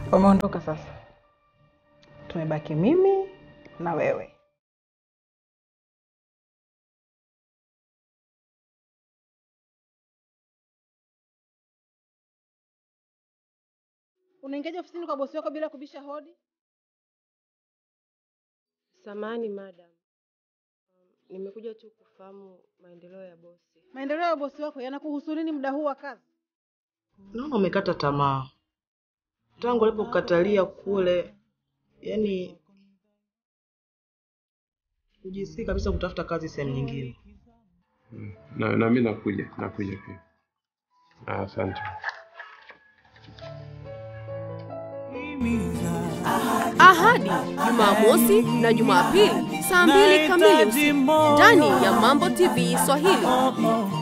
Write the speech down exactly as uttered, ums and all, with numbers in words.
Wameondoka sasa. Tumebaki mimi na wewe. Unaingia ofisini kwa bosi wako bila kubisha hodi? Samahani madam. Um, nimekuja tu kufahamu maendeleo ya bosi. Maendeleo ya bosi wako yanakuhusu nini muda huu wa kazi? Naona umekata tamaa. Tangu alipokatalia kule, yani ujisiki kabisa kutafuta kazi sehemu nyingine. Hmm. Na na mimi nakuja, nakuja pia. Ah, asante. Ahadi, Jumamosi na Jumapili saa mbili kamili usiku ndani ya Mambo T V Swahili.